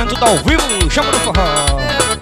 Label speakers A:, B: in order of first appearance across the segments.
A: Tocando tudo ao vivo, chama no forró.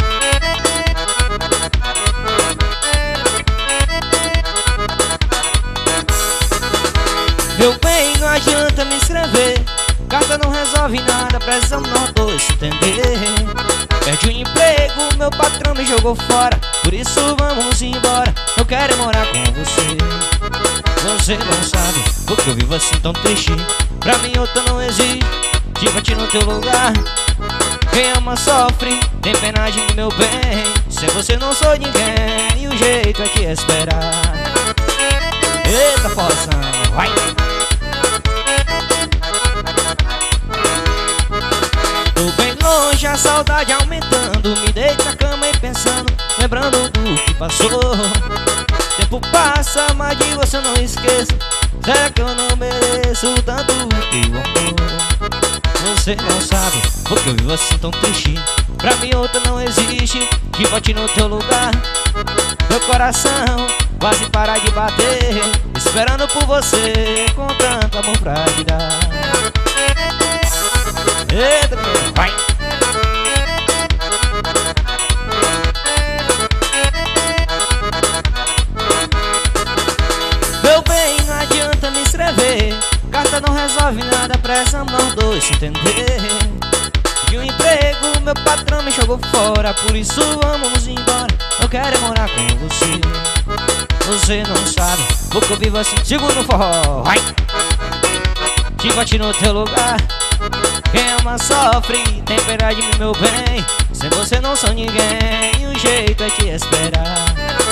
A: Meu bem, não adianta me escrever, carta não resolve nada, precisamos nós dois se entender. Perdi o emprego, meu patrão me jogou fora, por isso vamos embora, eu quero morar com você. Você não sabe porque eu vivo assim tão triste, pra mim outra não existe, te bati no teu lugar. Quem ama sofre, tem pena de mim, meu bem, sem você não sou ninguém, e o jeito é te esperar. Eita força, vai! Tô bem longe, a saudade aumentando, me deito na cama e pensando, lembrando do que passou. Tempo passa, mas de você eu não esqueço, será que eu não mereço tanto teu amor? Você não sabe porque eu vivo assim tão triste, pra mim outra não existe, te bati no teu lugar. Meu coração quase para de bater, esperando por você, com tanto amor pra te dar. Eita, vai! Meu bem, não adianta me escrever, carta não resolve nada, precisamos nós dois se entender. De um emprego, meu patrão me jogou fora, por isso vamos embora, eu quero morar com você. Você não sabe porque eu vivo assim, segura no forró, vai! Te bati no teu lugar, quem ama sofre, tem pena de mim, meu bem, sem você não sou ninguém, e o jeito é te esperar.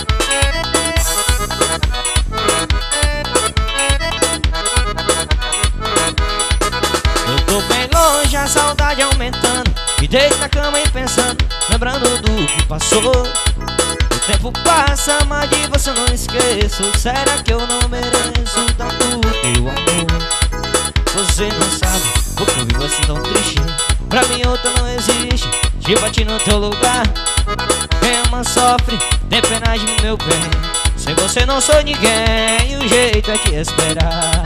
A: Eu tô bem longe, a saudade aumentando, me deito na cama e pensando, lembrando do que passou. O tempo passa, mas de você eu não esqueço, será que eu não mereço tanto teu amor? Você não sabe porque eu vivo assim tão triste, pra mim outra não existe, te bati no teu lugar. Quem ama sofre, tem pena de mim, meu bem, sem você não sou ninguém, e o jeito é te esperar.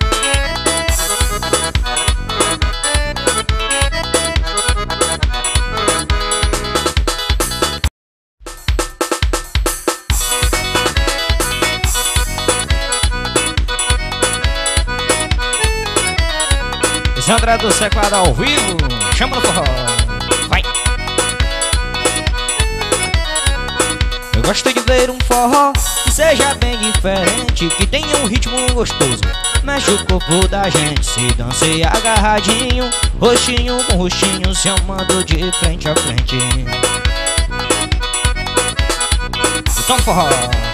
A: Sandra do Seclado ao vivo, chama no forró, vai! Eu gosto de ver um forró que seja bem diferente, que tenha um ritmo gostoso, mexe o corpo da gente, se dance agarradinho, rostinho com rostinho, se amando de frente a frente. Então forró.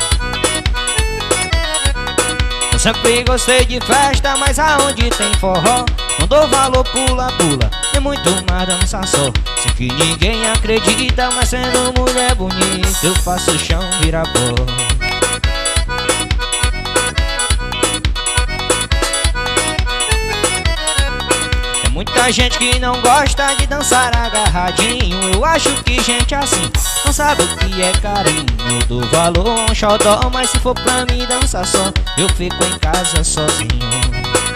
A: Eu sempre gostei de festa, mas aonde tem forró não dou valor, pula, pula, tem muito mais dança só. Sei que ninguém acredita, mas sendo mulher bonita eu faço o chão virar pó. Tem muita gente que não gosta de dançar agarradinho, eu acho que gente assim não sabe o que é carinho. Eu dou valor a um xodó, mas se for pra mim dançar só, eu fico em casa sozinho.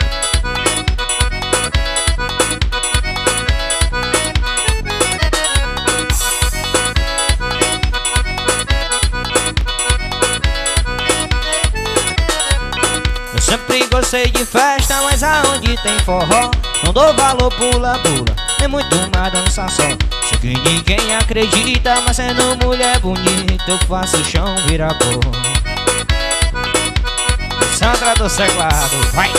A: Sempre gostei de festa, mas aonde tem forró não dou valor, pula, pula, tem muito mais dança só. Sei que ninguém acredita, mas sendo mulher bonita eu faço o chão virar pó. Sandra do Seclado, vai!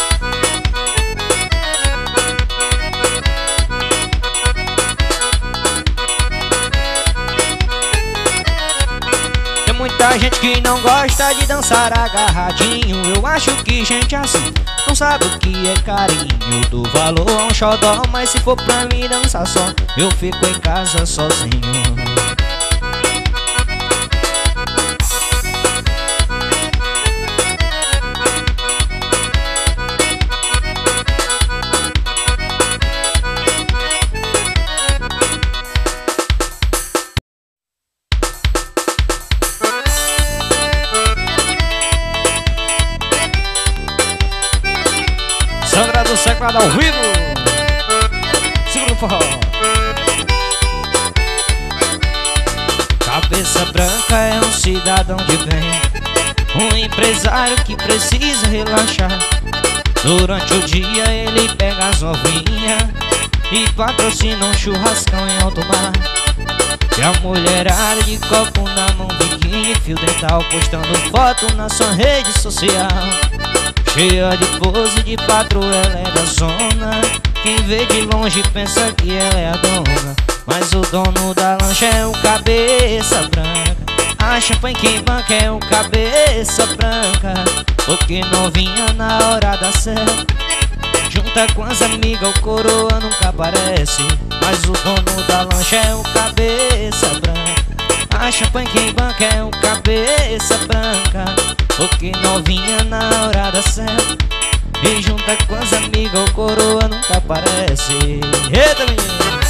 A: Muita gente que não gosta de dançar agarradinho, eu acho que gente assim não sabe o que é carinho. Eu dou valor a um xodó, mas se for pra mim dançar só, eu fico em casa sozinho. Sandra do Seclado ao vivo, segura o forró. Cabeça branca é um cidadão de bem, um empresário que precisa relaxar. Durante o dia ele pega as novinhas e patrocina um churrascão em alto mar. E a mulherada de copo na mão, biquíni, fio dental, postando foto na sua rede social. Cheia de pose de patroa, ela é da zona. Quem vê de longe pensa que ela é a dona, mas o dono da lancha é o cabeça branca. A champanhe que banca é o cabeça branca, porque novinha na hora da certa. Junta com as amigas, o coroa nunca aparece, mas o dono da lancha é o cabeça branca. A champanhe que banca é o cabeça branca, porque novinha na hora da certa. E junta com as amigas, o coroa nunca aparece. Eita, menino!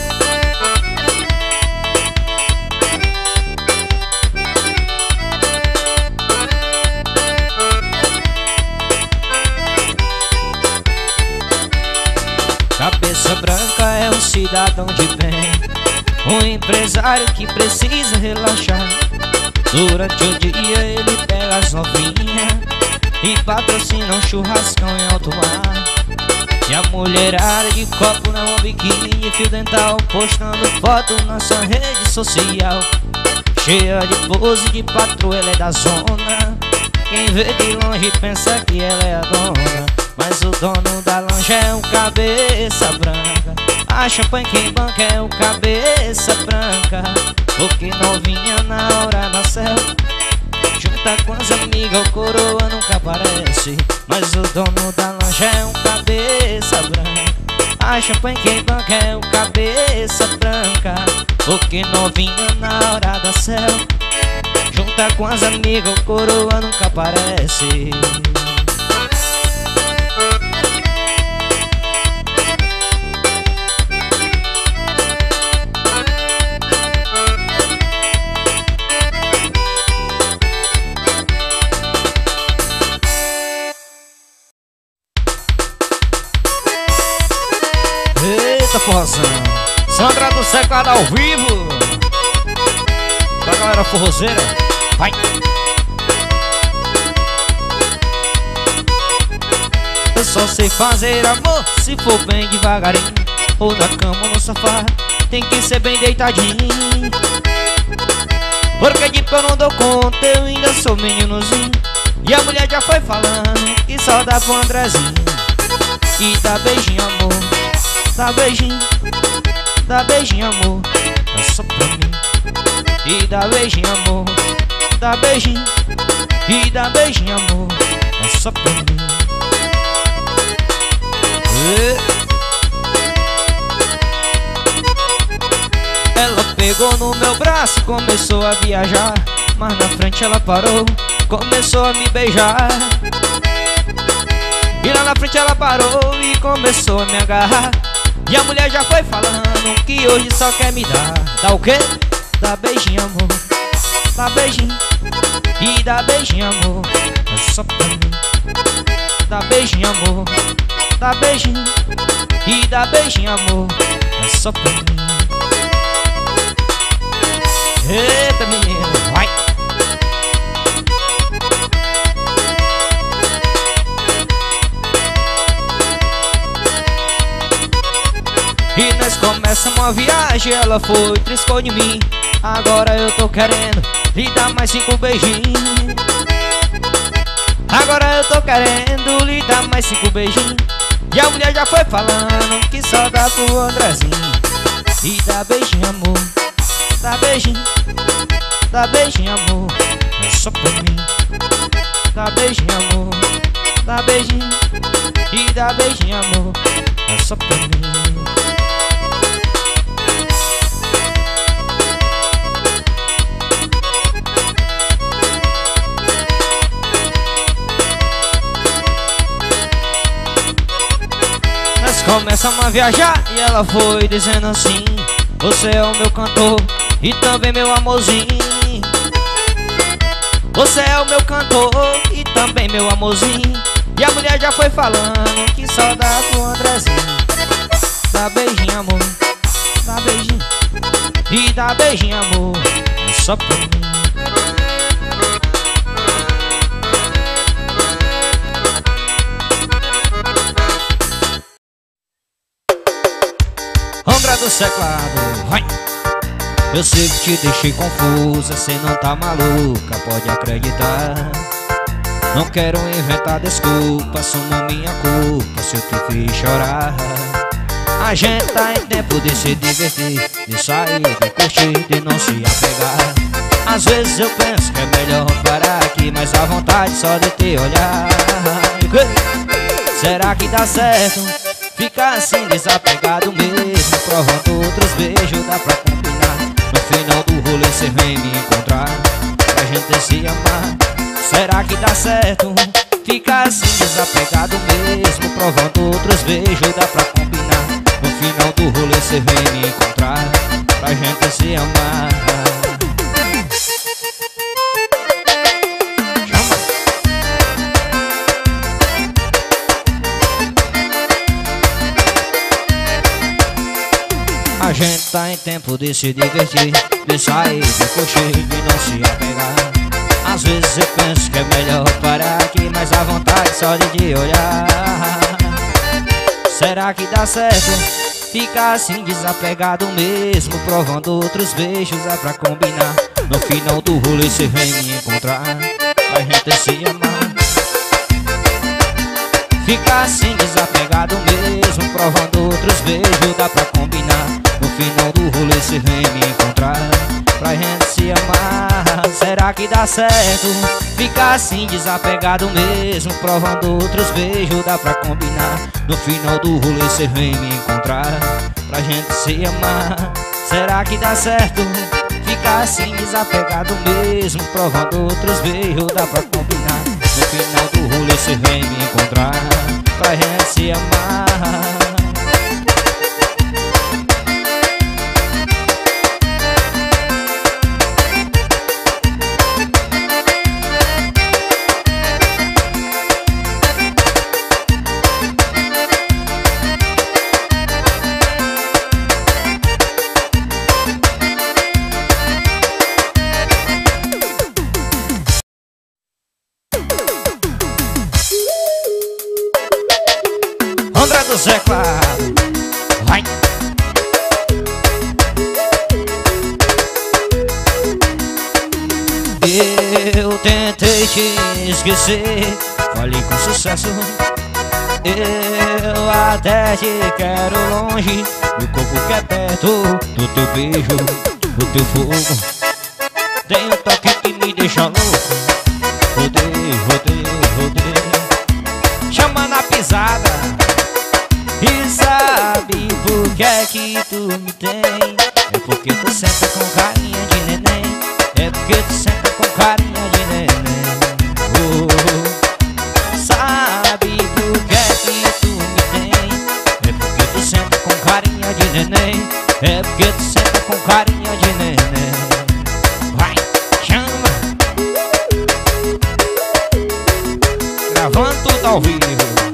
A: Cabeça branca é um cidadão de bem, um empresário que precisa relaxar. Durante o dia ele pega as novinhas e patrocina um churrascão em alto mar. E a mulherada de copo na mão, biquíni, fio dental, postando foto na sua rede social. Cheia de pose de patroa, ela é da zona. Quem vê de longe pensa que ela é a dona, mas o dono da lancha é o cabeça branca. A champanhe que banca é o cabeça branca, porque novinha na hora da selva. Junta com as amigas, o coroa nunca aparece, mas o dono da lancha é um cabeça branca. A champanhe que banca é o cabeça branca, porque novinha na hora da selva. Junta com as amigas, o coroa nunca aparece. Eita, forrozão! Sandra do Secado ao vivo pra galera forrozeira. Vai! Eu só sei fazer amor se for bem devagarinho, ou na cama ou no sofá, tem que ser bem deitadinho. Porque de pé eu não dou conta, eu ainda sou meninozinho. E a mulher já foi falando que só dá pro Andrezinho. E dá beijinho, amor, dá beijinho, amor, é só pra mim. E dá beijinho, amor, dá beijinho, e dá beijinho, amor, é só pra mim. Ela pegou no meu braço e começou a viajar, mas na frente ela parou, começou a me beijar. E lá na frente ela parou e começou a me agarrar. E a mulher já foi falando que hoje só quer me dar. Dá o quê? Dá beijinho, amor, dá beijinho, e dá beijinho, amor, é só pra mim. Dá beijinho, amor, dá beijinho, e dá beijinho, amor, é só pra mim. Eita, menino, vai! E nós começamos uma viagem, ela foi, triscou de mim. Agora eu tô querendo lhe dar mais 5 beijinhos. Agora eu tô querendo lhe dar mais 5 beijinhos. E a mulher já foi falando que só dá pro Andrezinho. E dá beijinho, amor, dá beijinho, amor, é só pra mim. Dá beijinho, amor, dá beijinho, e dá beijinho, amor, é só pra mim. Começamos a viajar e ela foi dizendo assim: você é o meu cantor e também meu amorzinho. Você é o meu cantor e também meu amorzinho. E a mulher já foi falando que só dá pro Andrezinho. Dá beijinho, amor, dá beijinho, e dá beijinho, amor, é só pra mim. André do Teclado, vai! Eu sei que te deixei confusa, cê não tá maluca, pode acreditar. Não quero inventar desculpa, assumo minha culpa se eu te fiz chorar. A gente tá em tempo de se divertir, de sair, de curtir, de não se apegar. Às vezes eu penso que é melhor parar aqui, mas a vontade só de te olhar. Será que dá certo ficar assim desapegado mesmo, provando outros beijos, dá pra combinar? No final do rolê cê vem me encontrar, pra gente se amar. Será que dá certo ficar assim desapegado mesmo, provando outros beijos, dá pra combinar? No final do rolê cê vem me encontrar, pra gente se amar. A gente tá em tempo de se divertir, de sair, de curtir, de não se apegar. Às vezes eu penso que é melhor parar aqui, mas a vontade só de te olhar. Será que dá certo ficar assim desapegado mesmo, provando outros beijos, é pra combinar? No final do rolê cê vem me encontrar, pra gente se amar. Ficar assim desapegado mesmo, provando outros beijos, dá pra combinar? No final do rolê cê vem me encontrar, pra gente se amar. Será que dá certo ficar assim desapegado mesmo, provando outros beijos, dá pra combinar? No final do rolê cê vem me encontrar, pra gente se amar. Será que dá certo ficar assim desapegado mesmo, provando outros beijos, dá pra combinar? No final do rolê cê vem me encontrar, pra gente se amar. André do Teclado, vai! Eu tentei te esquecer, falei com sucesso. Eu até te quero longe, meu corpo quer perto do teu beijo, do teu fogo. Tem um toque que me deixa louco, rodei, rodei, rodei. Chama na pisada. E sabe por que é que tu me tem? É porque tu senta com carinha de neném. É porque tu senta com carinha de neném. Sabe por que é que tu me tem? É porque tu senta com carinha de neném. É porque tu senta com carinha de neném. Vai, chama. Gravando tudo ao vivo.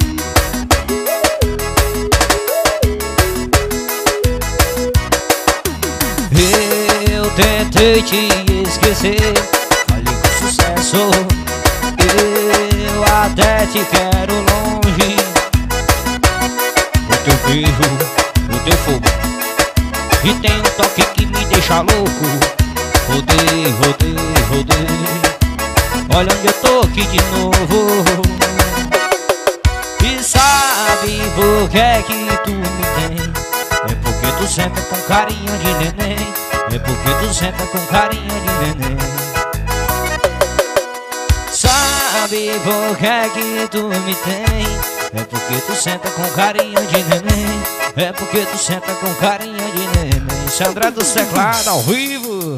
A: Eu tentei te esquecer, falei com sucesso. Eu até te quero longe, o teu beijo, o teu fogo. E tem um toque que me deixa louco, rodei, rodei, rodei. Olha onde eu tô aqui de novo. E sabe por que é que tu me tem? É porque tu senta com carinha de neném. É porque tu senta com carinha de neném. Sabe por que é que tu me tem? É porque tu senta com carinha de neném. É porque tu senta com carinha de neném. Isso é André do Teclado ao vivo.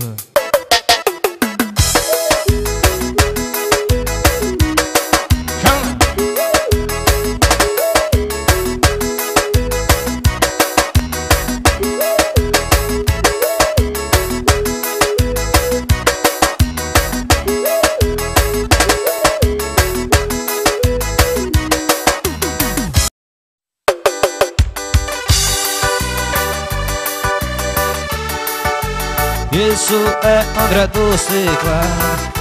A: Isso é André dos teclados.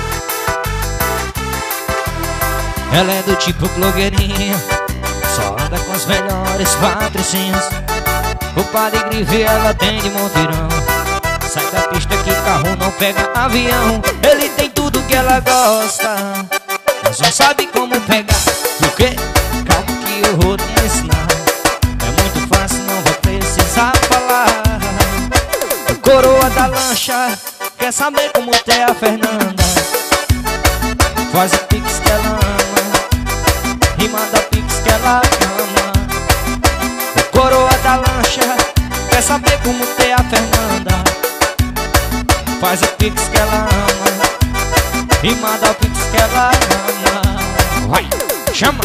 A: Ela é do tipo blogueirinha, só anda com as melhores patricinhas. O padre vê ela tem de monteirão. Sai da pista que carro não pega avião. Ele tem tudo que ela gosta, mas não sabe como pegar. Por quê? Calma que eu vou te ensinar. É muito fácil, não vai precisar falar. O coroa da lancha quer saber como é a Fernanda. Faz o pix que ela ama e manda pix que ela ama. O coroa da lancha quer saber como é a Fernanda. Faz o pix que ela ama e manda o pix que ela ama. Vai, chama!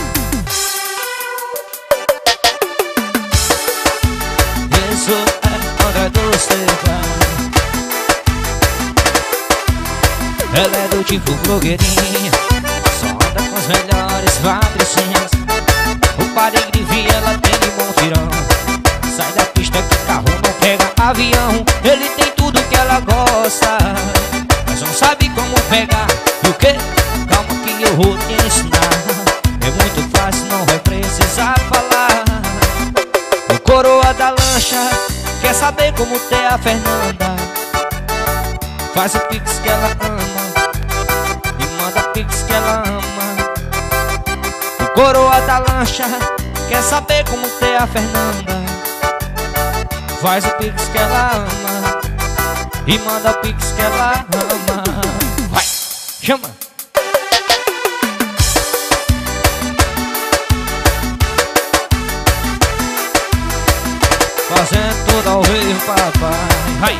A: Isso é André dos teclados. Ela é do tipo blogueirinha, só anda com as melhores patricinhas. O padre vê ela tem de monteirão. Sai da pista que carro não pega avião. Ele tem tudo que ela gosta, mas não sabe como pegar. E o quê? Calma que eu vou te ensinar. É muito fácil, não vai precisar falar. O coroa da lancha quer saber como é a Fernanda. Faz o pix que ela ama e manda pix que ela ama. O coroa da lancha quer saber como é a Fernanda. Faz o pix que ela ama e manda o pix que ela ama. Vai, chama! Fazendo tudo ao vivo, papai. Vai!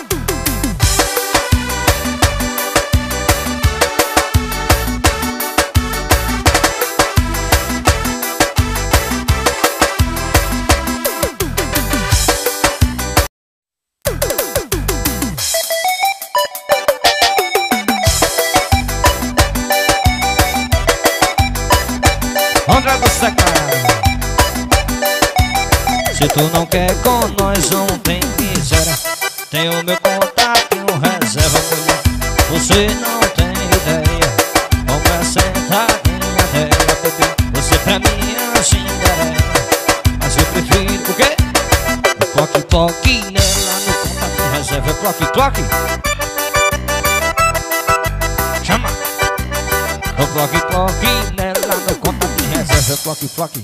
A: André dos teclados. Se tu não quer com nós, não tem miséria. Tem o meu contato e um reserva, mulher. Você não tem ideia como é sentadinha dela, bebê. Você pra mim é a Cinderela, mas eu prefiro o quê? O toque-toque nela no contato e reserva. Toque-toque. Chama! O toque-toque nela no contato e reserva. Toque-toque.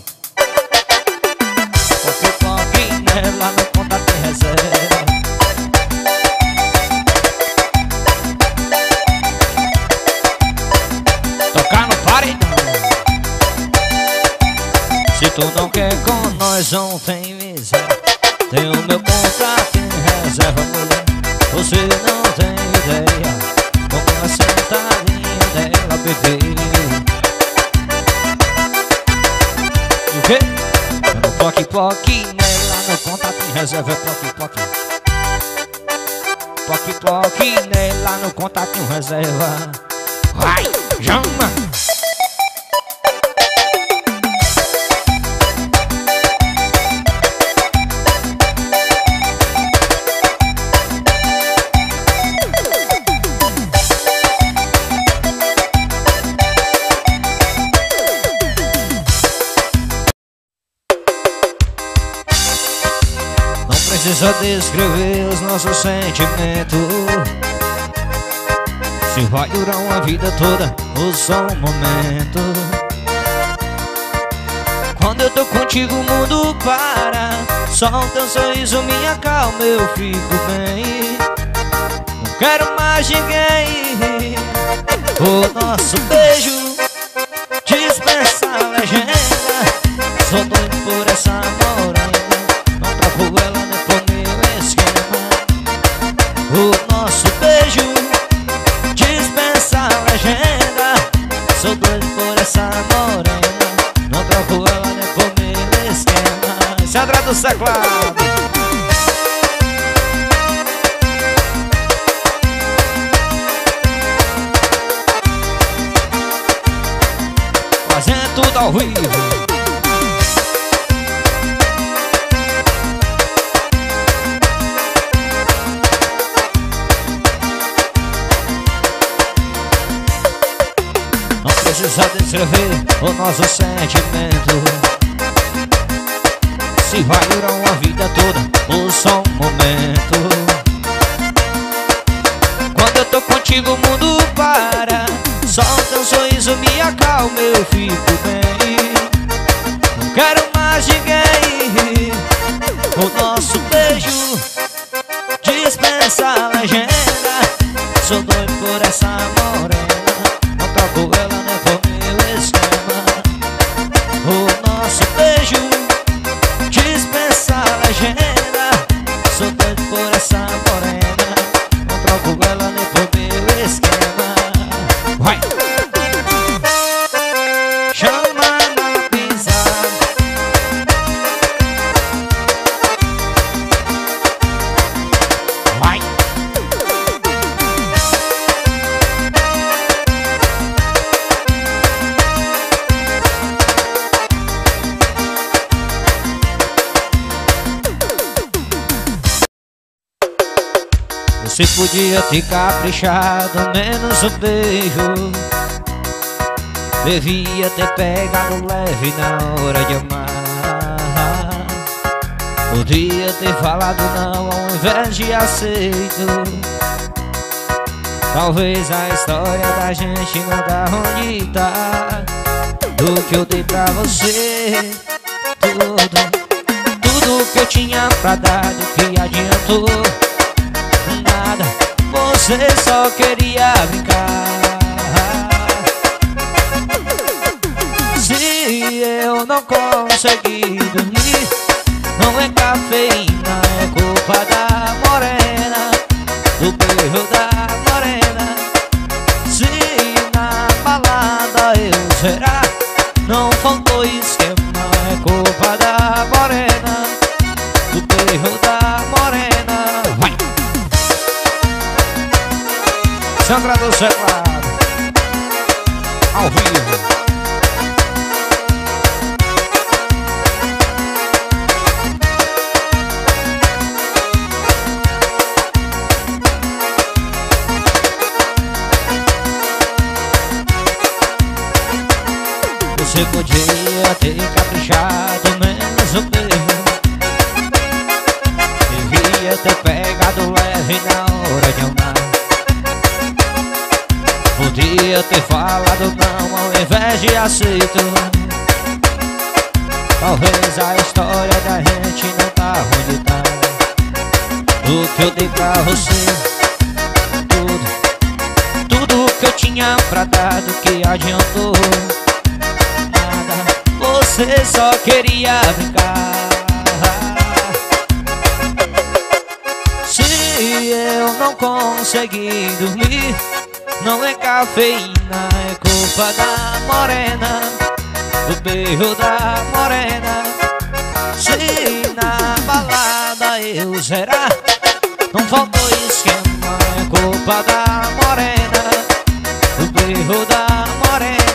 A: Toque-toque nela no contato e reserva. Tocar no paredão. Se tu não quer com nós, não tem miséria. Tem o meu contato em reserva, mulher. Você não tem ideia como é sentadinha dela, bebê. E o quê? Toque-toque nela no contato em reserva. Toque-toque. Toque-toque nela no contato em reserva. Vai, chama! Precisa descrever os nossos sentimentos. Se vai durar uma vida toda ou só um momento. Quando eu tô contigo o mundo para. Só um teu sorriso me acalma, eu fico bem. Não quero mais ninguém. O nosso beijo dispensa a legenda. Sou doido por essa morena, não troco ela nem por meu esquema. O nosso beijo dispensa a legenda. Sou doido por essa morena, não troco ela nem por meu esquema. Esse é André dos teclados. Fazendo tudo ao vivo. precisar descrever o nosso sentimento. Se vai durar uma vida toda ou só um momento. Quando eu tô contigo o mundo para, só teu sorriso me acalma, eu fico bem. Não quero mais ninguém. O nosso beijo dispensa a legenda. Sou doido por essa morena, não troco ela nem por meu esquema. O nosso beijo dispensa a legenda. Sou doido por essa morena, não troco ela nem por meu esquema. Vai! Chama na pisada. Vai! Você podia ter caprichado menos o beijo. Devia ter pegado leve na hora de amar. Podia ter falado não ao invés de aceito. Talvez a história da gente não dá onde tá. Do que eu dei pra você, tudo que eu tinha pra dar, do que adiantou? Nada, você só queria brincar. Se eu não consegui dormir, não é cafeína, é culpa da morena, do beijo da morena. Se na balada eu zerar, não faltou esquema, é culpa da morena, do beijo da morena. Vai! Sandra do Celular, ao vivo. Você podia ter caprichado menos o beijo. Devia ter pegado leve na hora de amar. Podia ter falado não ao invés de aceito. Talvez a história da gente não tá onde tá. O que eu dei pra você, tudo que eu tinha pra dar, do que adiantou? Você só queria brincar. Se eu não consegui dormir, não é cafeína, é culpa da morena, do beijo da morena. Se na balada eu zerar, não faltou esquema, é culpa da morena, do beijo da morena.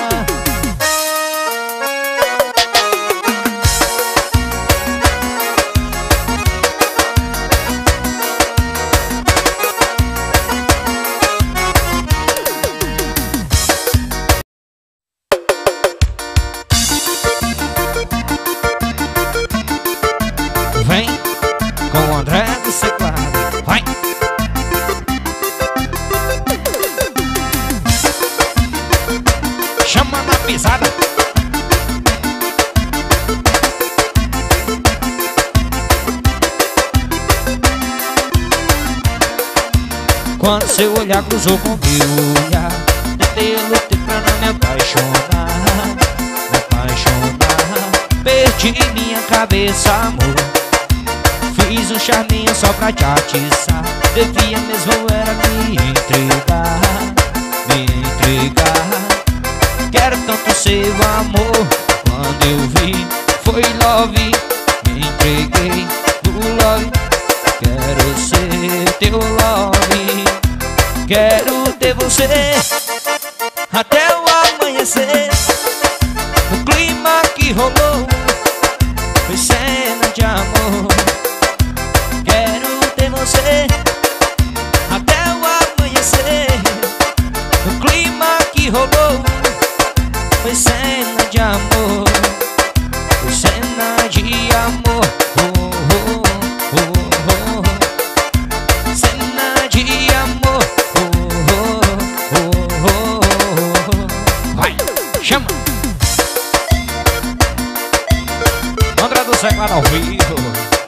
A: Quando seu olhar cruzou com meu olhar, tentei lutar pra não me apaixonar, me apaixonar. Perdi minha cabeça, amor. Fiz um charminho só pra te atiçar. Devia mesmo era me entregar, me entregar. Quero tanto seu amor. Quando eu vi, foi love. Me entreguei no love. Quero ser teu love. Quero ter você até o amanhecer. O clima que rolou foi cena de amor. Quero ter você até o amanhecer. O clima que rolou Foi cena de amor, foi cena de amor. Cena de amor. Vai, chama. André do Teclado ao vivo.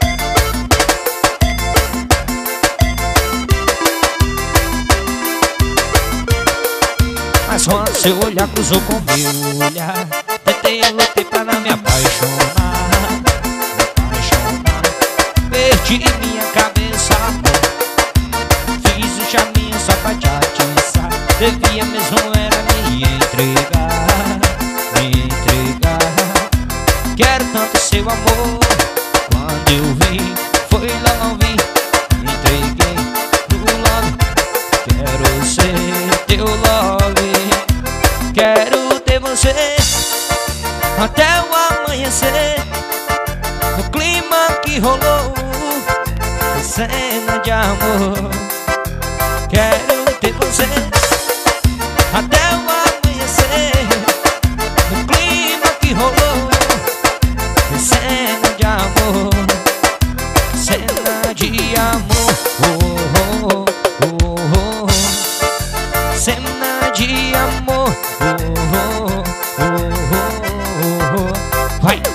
A: Mas quando seu olhar cruzou com meu olhar, tentei, lutei pra não me apaixonar, perdi minha cabeça, amor. Fiz o chaminho só pra te atiçar. Devia mesmo era me entregar, me entregar. Quero tanto seu amor. Quando eu vi, foi logo vi, me entreguei no love. Quero ser teu love, quero ter você até o amanhecer. No clima que rolou, cena de amor. Quero ter você até o amanhecer. No clima que rolou, cena de amor. Cena de amor. Cena de amor. Vai.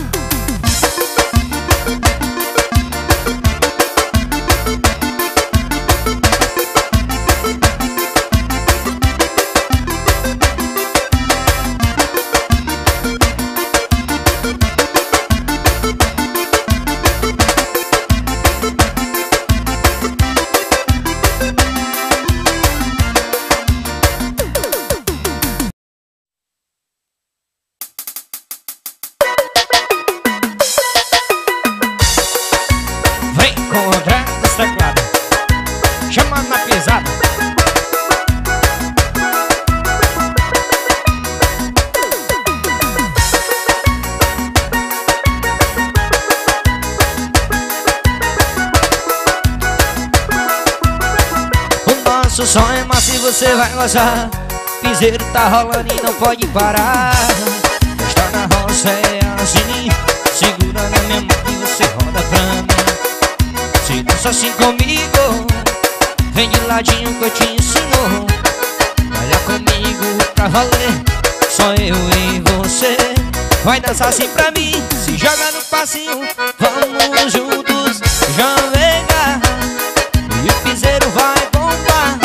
A: O som é massa e você vai gozar. Piseiro tá rolando e não pode parar. Está na roça é assim, segura na minha mão e você roda pra mim. Se dança assim comigo, vem de ladinho que eu te ensino. Olha comigo pra valer, só eu e você. Vai dançar assim pra mim, se joga no passinho. Vamos juntos, já vega. E o piseiro vai bombar.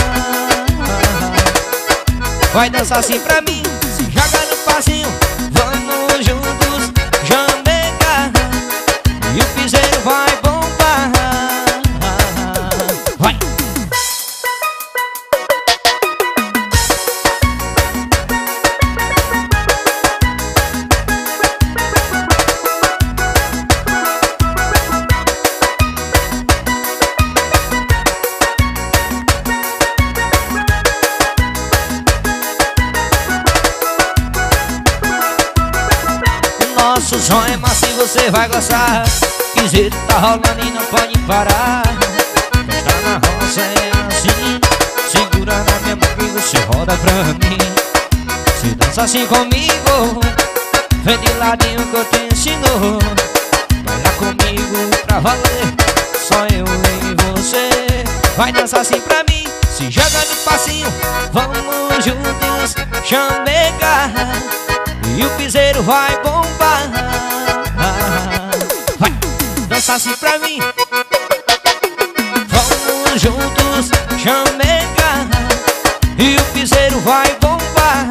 A: Vai dançar assim pra mim, se joga no passinho. Vamos juntos, Jamaica. E o piseiro vai bombar. Vai! Nosso som é massa e você vai gostar. Piseiro tá rolando e não pode parar. Festa na roça é assim, segura na minha mão e você roda pra mim. Se dança assim comigo, vem de ladinho que eu te ensino. Vai lá comigo pra valer, só eu e você. Vai dançar assim pra mim, se joga no passinho. Vamos juntos, Jamaica. E o piseiro vai bombar. Vai dançar assim pra mim. Vamos juntos, Jamaica. E o piseiro vai bombar.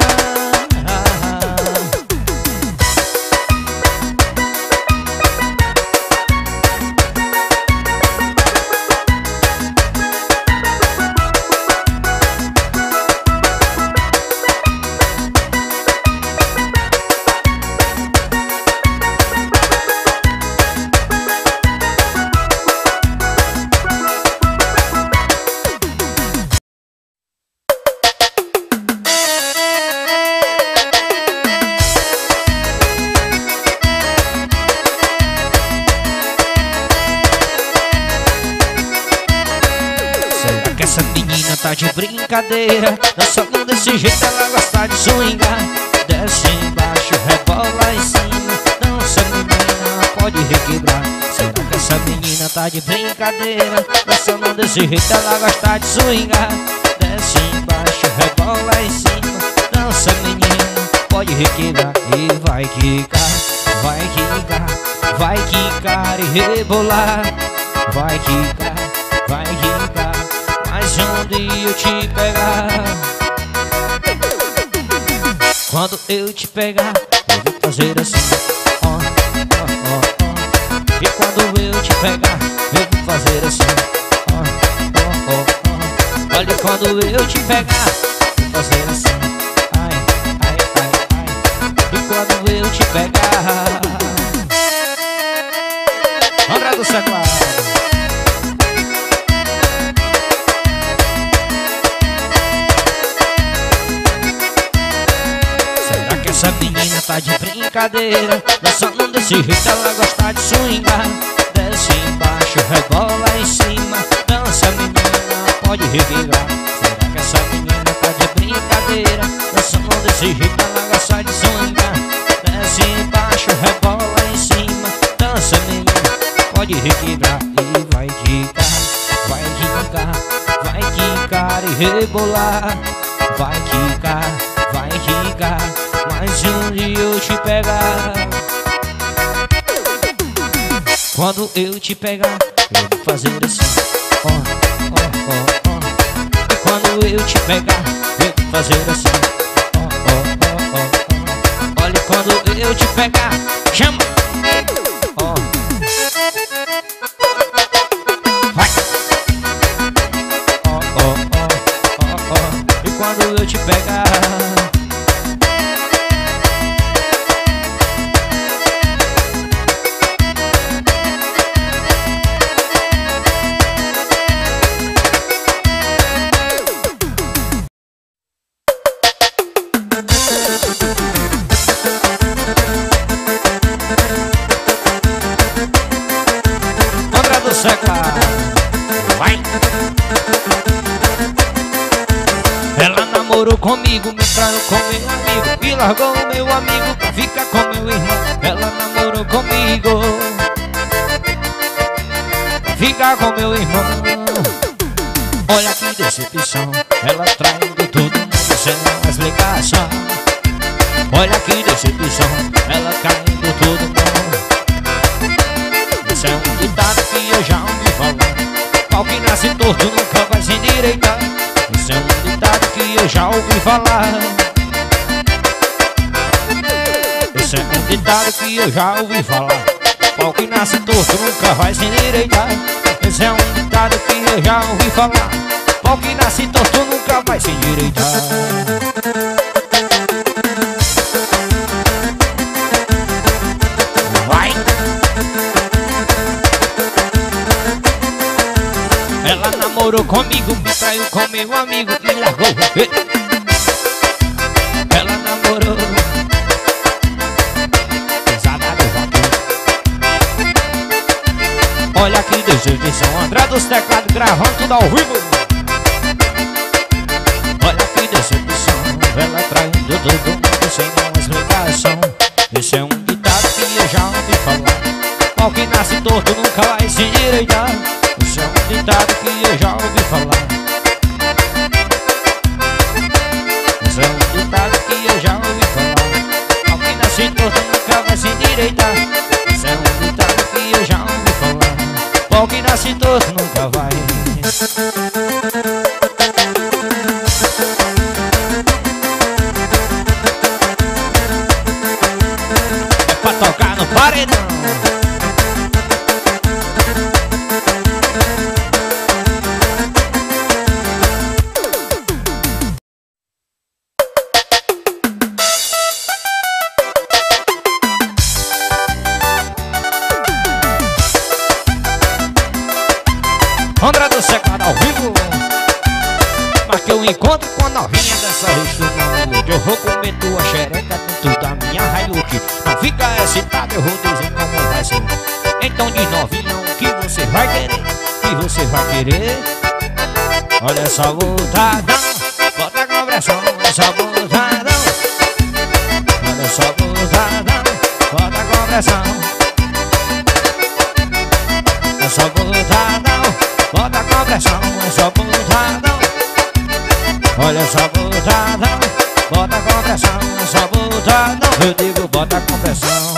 A: Essa menina tá de brincadeira, dançando desse jeito ela gosta de swingar. desce embaixo, rebola em cima. Dança menina, pode requebrar. Será que essa menina tá de brincadeira? Dançando desse jeito ela gosta de swingar. Desce embaixo, rebola em cima. Dança menina, pode requebrar. E vai quicar, vai quicar, vai quicar e rebolar. Vai quicar, vai quicar, mas onde eu te pegar? Quando eu te pegar, eu vou fazer assim, ó, ó, ó, ó. E quando eu te pegar, eu vou fazer assim, ó, ó, ó, ó. Olha, quando eu te pegar, eu vou fazer assim, ai, ai, ai, ai. E quando eu te pegar, André do Sequado. Essa menina tá de brincadeira, dançando desse jeito ela gosta de swingar. Desce embaixo, rebola em cima. Dança menina, pode revirar. Será que essa menina tá de brincadeira, dançando desse jeito ela gosta de swingar? Desce embaixo, rebola em cima. Dança menina, pode requebrar. E vai quicar, vai quicar, vai quicar e rebolar. Vai quicar, vai quicar, mas onde eu te pegar? Quando eu te pegar, eu vou fazer assim, ó, ó, ó, ó. E quando eu te pegar, eu vou fazer assim, ó, ó, ó, ó, ó. Olha, quando eu te pegar, chama, ó. Vai, ó, ó, ó, ó, ó. E quando eu te pegar, vai. Ela namorou comigo, me traiu com meu amigo e largou o meu amigo pra ficar com meu irmão. Ela namorou comigo, ficar com meu irmão. Olha que decepção, ela traindo tudo, mas sem mais ligação. Olha que decepção, ela caindo tudo, não. Isso é um ditado que eu já ouvi falar. Pau que nasce torto nunca vai se endireitar. Isso é um ditado que eu já ouvi falar. Isso é um ditado que eu já ouvi falar. Pau que nasce torto nunca vai se endireitar. Esse é um ditado que eu já ouvi falar. Pau que nasce torto nunca vai se endireitar. Ela namorou comigo, me traiu com meu amigo e largou. Ela namorou pesada do vapor. Olha que decepção, André dos Teclados gravando tudo ao vivo. Olha que decepção, ela traindo todo mundo sem nenhuma explicação. Esse é um ditado que eu já ouvi falar. Pau que nasce torto nunca vai se endireitar. Isso é um ditado que eu já ouvi falar. Isso é um ditado que eu já ouvi falar. Pau que nasce torto nunca vai se endireitar. Isso é um ditado que eu já ouvi falar. Pau que nasce torto nunca vai. É pra tocar no paredão. André do Secado ao vivo. Marquei um encontro com a novinha dessa restaurante. Eu vou comer tua xereca dentro da minha Hilux. Não fica excitado, eu vou dizer como vai ser. Então de novinha o que você vai querer? Que você vai querer? Olha essa botadão, bota a conversão, essa botadão. pressão. É só botadão, bota com pressão. É só botadão, olha só botadão, bota com pressão. É só botadão, eu digo bota com pressão.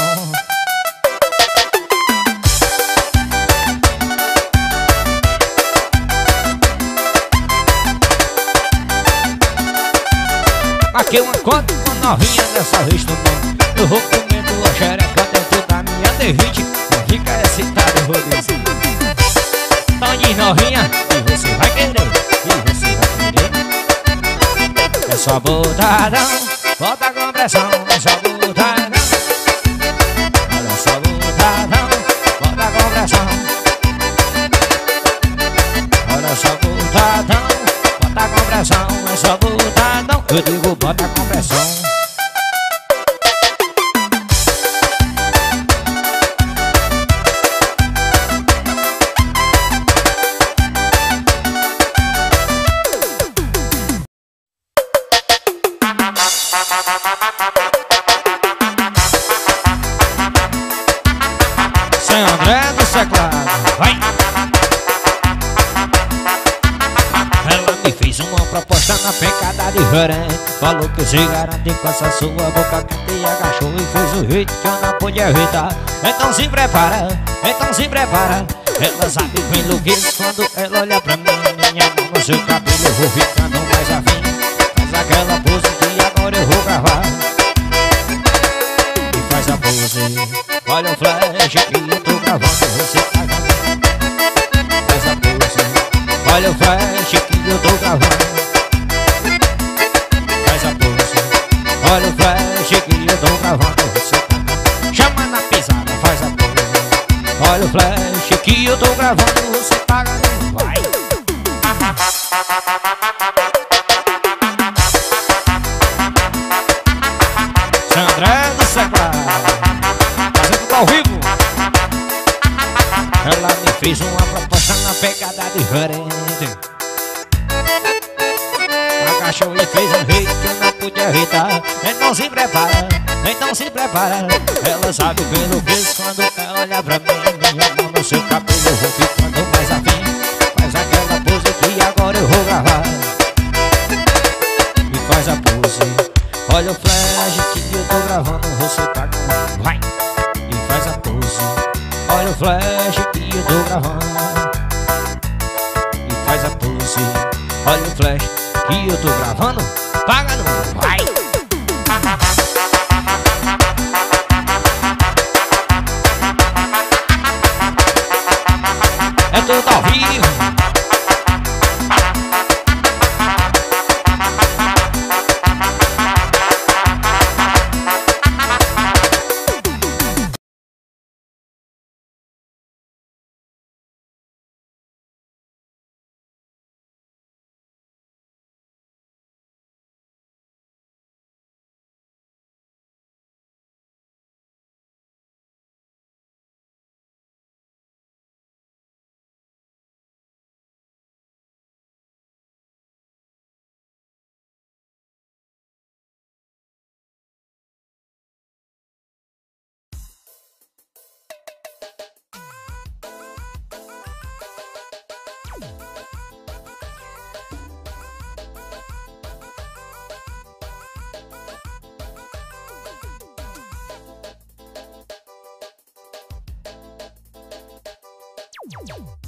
A: Aqui uma conta com novinha dessa vez no mundo. Eu vou comendo a xereca dentro da minha D20. Não fica excitado, eu vou dizer. Então de novinha, e você vai querer, e você vai querer. É só botadão, bota com pressão. É só botadão, olha só botadão, bota com pressão. Olha só botadão, bota com pressão. É só botadão, eu digo bota com pressão. Sem André do Teclado, vai! Ela me fez uma proposta na pecada diferente. Falou que se garante com essa sua boca que te agachou e fez o jeito que eu não pude evitar. Então se prepara, então se prepara. Ela sabe que eu enlouqueço quando ela olha pra mim. Minha mão no seu cabelo, eu vou ficando mais afim. Faz aquela pose que agora eu vou gravar. E faz a pose, olha o flash que eu tô gravando, você tá gravando. Faz a pose, olha o flash que eu tô gravando. Faz a pose, olha o flash que eu tô gravando, você tá gravando. Chama na pisada, faz a pose, olha o flash que eu tô gravando, você tá gravando. Vai! André do Teclado, fazendo tudo ao vivo. Ela me fez uma proposta na pegada diferente. Agachou e fez um jeito que eu não pude evitar. Então se prepara, então se prepara. Ela sabe o que eu fiz quando ela olha pra mim. Minha mão no seu cabelo, eu vou ficando mais afim. Faz aquela pose que agora eu vou gravar. E faz a pose, olha o flash que eu tô gravando, você tá gravando. Vai! E faz a pose, olha o flash que eu tô gravando. E faz a pose, olha o flash que eu tô gravando. Paga no vai! É tudo ao vivo.
B: Ciao.